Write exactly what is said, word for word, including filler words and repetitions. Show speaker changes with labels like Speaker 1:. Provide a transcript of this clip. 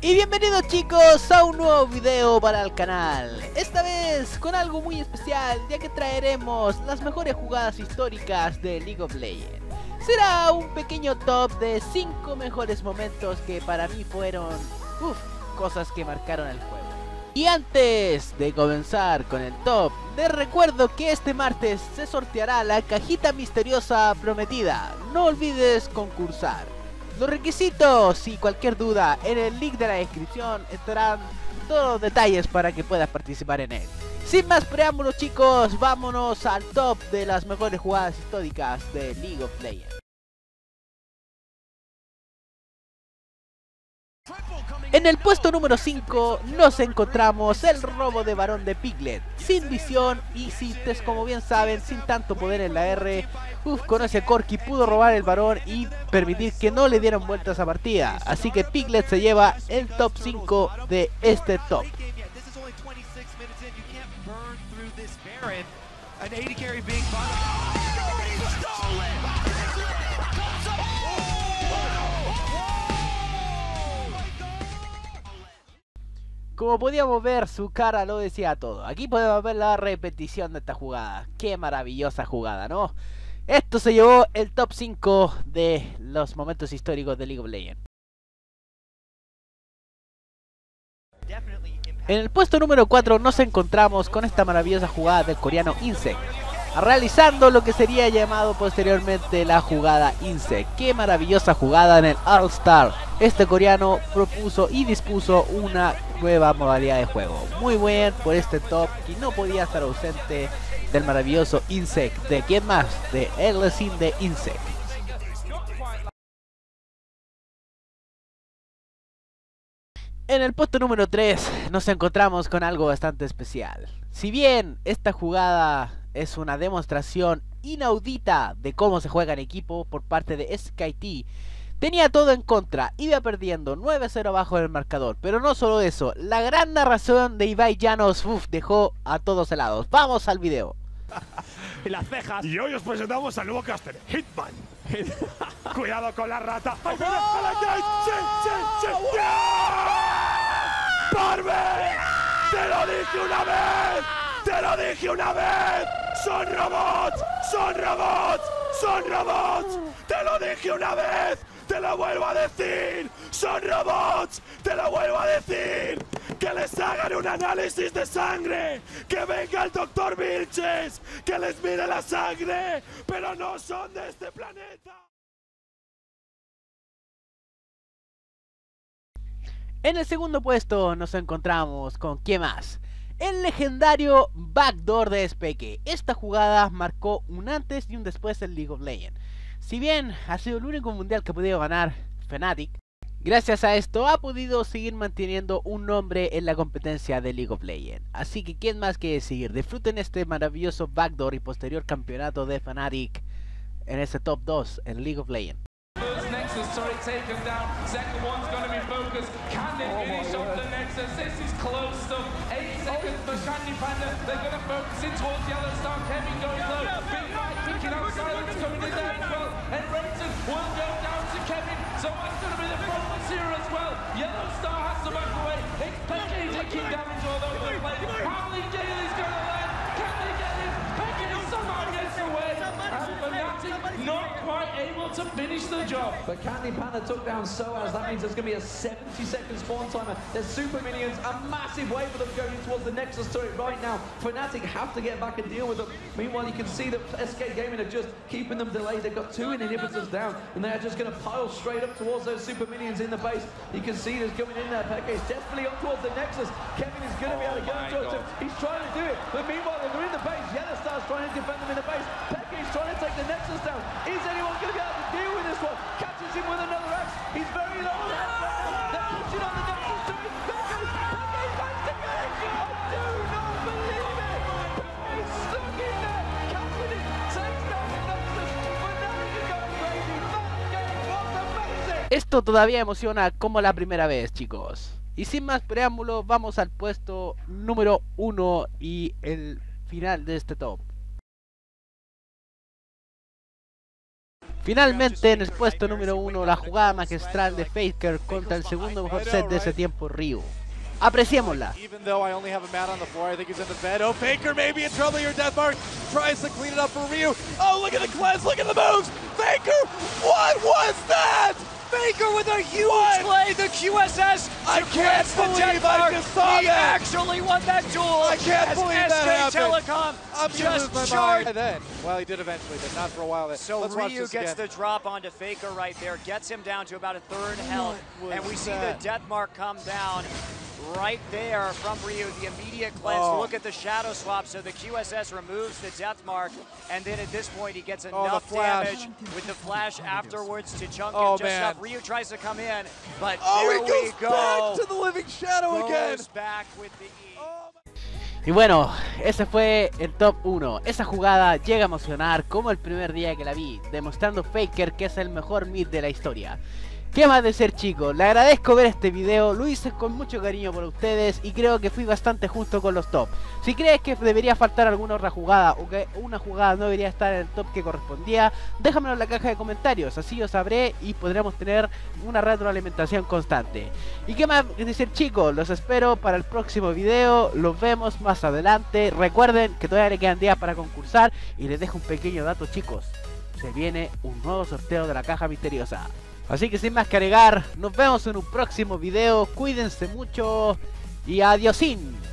Speaker 1: Y bienvenidos chicos a un nuevo video para el canal. Esta vez con algo muy especial, ya que traeremos las mejores jugadas históricas de League of Legends. Será un pequeño top de cinco mejores momentos que para mí fueron uf, cosas que marcaron el juego. Y antes de comenzar con el top, les recuerdo que este martes se sorteará la cajita misteriosa prometida. No olvides concursar. Los requisitos y cualquier duda, en el link de la descripción estarán todos los detalles para que puedas participar en él. Sin más preámbulos chicos, vámonos al top de las mejores jugadas históricas de League of Legends. En el puesto número cinco nos encontramos el robo de Barón de Piglet, sin visión y sin, como bien saben, sin tanto poder en la R. Uf, con ese Corki pudo robar el Barón y permitir que no le dieran vueltas a esa partida, así que Piglet se lleva el top cinco de este top. Como podíamos ver, su cara lo decía todo. Aquí podemos ver la repetición de esta jugada. Qué maravillosa jugada, ¿no? Esto se llevó el top cinco de los momentos históricos de League of Legends. En el puesto número cuatro nos encontramos con esta maravillosa jugada del coreano Insect, realizando lo que sería llamado posteriormente la jugada Insect. Qué maravillosa jugada en el All Star. Este coreano propuso y dispuso una nueva modalidad de juego. Muy bien por este top que no podía estar ausente del maravilloso Insect. ¿De quién más? De Erlesin de Insect. En el puesto número tres nos encontramos con algo bastante especial. Si bien esta jugada es una demostración inaudita de cómo se juega en equipo por parte de SkyT, tenía todo en contra, iba perdiendo nueve cero abajo en el marcador. Pero no solo eso, la gran narración de Ibai Llanos uf, dejó a todos helados. Vamos al video.
Speaker 2: Y las cejas. Y hoy os presentamos al nuevo caster, Hitman. Cuidado con la rata. ¡Ahí viene Paladin! ¡Sí, sí, sí! ¡Barbie! ¡Te lo dije una vez! ¡Te lo dije una vez! ¡Son robots! ¡Son robots! ¡Son robots! ¡Te lo dije una vez! ¡Te lo vuelvo a decir! ¡Son robots! ¡Te lo vuelvo a decir! ¡Que les hagan un análisis de sangre! ¡Que venga el doctor Vilches! ¡Que les mire la sangre! ¡Pero no son de este planeta!
Speaker 1: En el segundo puesto nos encontramos con ¿quién más? El legendario Backdoor de Speke. Esta jugada marcó un antes y un después en League of Legends. Si bien ha sido el único mundial que ha podido ganar Fnatic, gracias a esto ha podido seguir manteniendo un nombre en la competencia de League of Legends. Así que quién más que decir, disfruten este maravilloso Backdoor y posterior campeonato de Fnatic en ese top dos en League of Legends.
Speaker 3: Nexus turret taken down. Second one's going to be focused. Can they finish off the Nexus? This is close stuff. Eight seconds for Candy Panda. They're going to focus in towards Yellow Star. Kevin goes low. Big Mike picking out Silence coming in there as well. And Rayton will go down to Kevin. So that's going to be the focus here as well. Yellow Star has to back away. It's Peke taking damage all over the place. How many Gailey's going to land? Can they get him? Peke somehow gets away. And Fnatic not quite able to finish the job.
Speaker 4: But Candy Panda took down Soaz. That means there's going to be a seventy second spawn timer. There's super minions, a massive wave of them going towards the Nexus turret right now. Fnatic have to get back and deal with them. Meanwhile, you can see that S K Gaming are just keeping them delayed. They've got two inhibitors down, and they are just going to pile straight up towards those super minions in the base. You can see there's coming in there. Peke is desperately up towards the Nexus. Kevin is going to be able to go
Speaker 3: Oh
Speaker 4: towards him. He's trying to do it, but meanwhile, they're in the base. Yellow Star's trying to defend them in the base. Peke is trying to take the Nexus down. Is anyone going to be able to deal with this one? Catches him with another axe. He's very low. They're pushing on the Nexus to his Peke's. Peke's managed to get it. I do not believe it. Peke's stuck in there. Catching it. Takes down the Nexus. But now he's going crazy. That game was amazing.
Speaker 1: Esto todavía emociona como la primera vez, chicos. Y sin más preámbulos, vamos al puesto número uno y el final de este top. Finalmente en el puesto número uno, la jugada magistral de Faker contra el segundo mejor set de ese tiempo, Ryu. Apreciémosla.
Speaker 5: Even though I only have a mat on the floor, I think he's in the bed. Oh, Faker may be in trouble here. Deathmark tries to clean it up for Ryu. Oh, look at the cleanse, look at the moves. Faker, what was that?
Speaker 6: Faker with a huge
Speaker 5: What?
Speaker 6: play, the Q S S.
Speaker 5: I can't believe I just saw
Speaker 6: he
Speaker 5: that.
Speaker 6: actually won that duel.
Speaker 5: I can't
Speaker 6: as
Speaker 5: believe that
Speaker 6: S K
Speaker 5: happened.
Speaker 6: Telecom
Speaker 5: I'm gonna
Speaker 6: just
Speaker 5: lose my
Speaker 6: charged.
Speaker 5: mind. And then, well, he did eventually, but not for a while.
Speaker 6: So
Speaker 5: Let's watch
Speaker 6: Ryu
Speaker 5: this
Speaker 6: gets
Speaker 5: again.
Speaker 6: the drop onto Faker right there, gets him down to about a third health,
Speaker 5: What
Speaker 6: and we
Speaker 5: was
Speaker 6: see
Speaker 5: that?
Speaker 6: the death mark come down right there from Ryu, the immediate cleanse.
Speaker 5: Oh.
Speaker 6: Look at the shadow swap, so the Q S S removes the death mark, and then at this point he gets
Speaker 5: Oh, the
Speaker 6: enough
Speaker 5: flash.
Speaker 6: damage with the flash afterwards to chunk
Speaker 5: Oh,
Speaker 6: it just
Speaker 5: man.
Speaker 6: enough. Ryu tries to come in, but
Speaker 5: Oh,
Speaker 6: there
Speaker 5: he goes
Speaker 6: we go.
Speaker 5: back to the living shadow again.
Speaker 6: Goes back with the E.
Speaker 5: Oh,
Speaker 1: Y bueno, ese fue el top uno. Esa jugada llega a emocionar como el primer día que la vi, demostrando Faker que es el mejor mid de la historia. ¿Qué más decir, chicos? Le agradezco ver este video, lo hice con mucho cariño por ustedes y creo que fui bastante justo con los top. Si crees que debería faltar alguna otra jugada o que una jugada no debería estar en el top que correspondía, déjamelo en la caja de comentarios, así yo sabré y podremos tener una retroalimentación constante. ¿Y qué más decir, chicos? Los espero para el próximo video, los vemos más adelante. Recuerden que todavía le quedan días para concursar y les dejo un pequeño dato, chicos. Se viene un nuevo sorteo de la caja misteriosa. Así que sin más que agregar, nos vemos en un próximo video, cuídense mucho y adiosín.